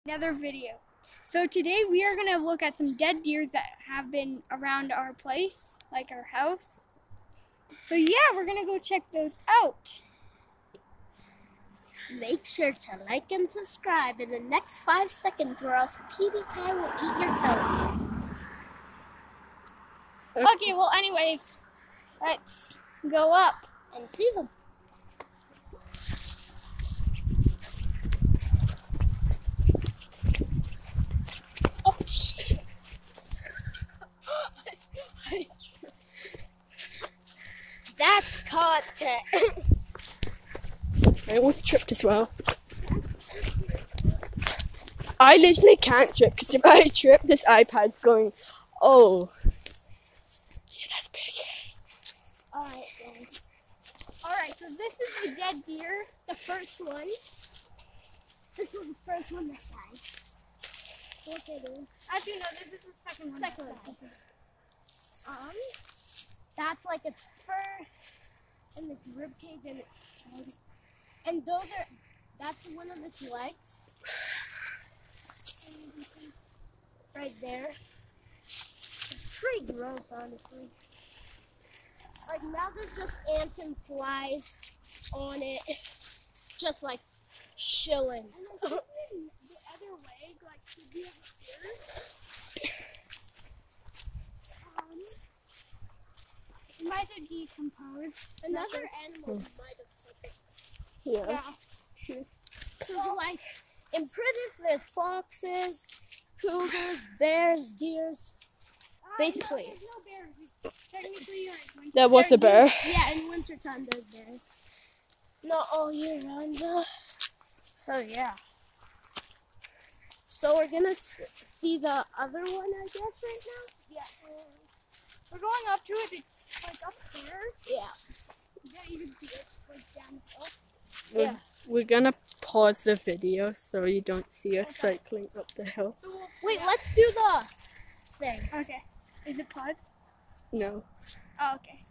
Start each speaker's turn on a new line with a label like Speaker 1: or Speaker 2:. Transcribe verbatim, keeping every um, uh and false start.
Speaker 1: Another video. So today we are going to look at some dead deer that have been around our place, like our house. So yeah, we're going to go check those out.
Speaker 2: Make sure to like and subscribe in the next five seconds or else PewDiePie will eat your toes.
Speaker 1: Okay, well anyways, let's go up
Speaker 2: And see them. Oh, shit. That's content.
Speaker 3: I almost tripped as well. I literally can't trip because if I trip, this iPad's going, oh. Yeah, that's big.
Speaker 2: Alright, guys.
Speaker 1: Alright, so this is the dead deer.
Speaker 2: The first one. This was the first one that died. What's it in?
Speaker 1: Actually, no, this is the second one.
Speaker 2: Second
Speaker 1: that
Speaker 2: one.
Speaker 1: died.
Speaker 2: Um, that's like its fur and its rib cage and its head. And those are, that's one of its legs. Right there. It's pretty gross, honestly. Like now there's just ants and flies on it. Just like chilling.
Speaker 1: And I'm thinking the other leg, like, should be upstairs. Um, it might have decomposed.
Speaker 2: Another animal might have took it.
Speaker 3: Yeah.
Speaker 1: Yeah.
Speaker 2: So like in prisons there's foxes, cougars, bears, deers. Basically.
Speaker 1: Uh, no, there's no bears. It's technically like winter.
Speaker 3: There was a bear.
Speaker 2: There's- Yeah, in wintertime there's bears. Not all year round though. So yeah. So we're gonna s- see the other one, I guess, right now.
Speaker 1: Yeah. We're going up to it. It's like upstairs.
Speaker 2: Yeah.
Speaker 1: You can't even see it. Like down the hill.
Speaker 3: We're,
Speaker 2: Yeah.
Speaker 3: we're gonna pause the video so you don't see us cycling up the hill.
Speaker 1: So we'll,
Speaker 2: Wait, let's do the thing.
Speaker 1: okay. Is it paused?
Speaker 3: No.
Speaker 1: Oh, okay.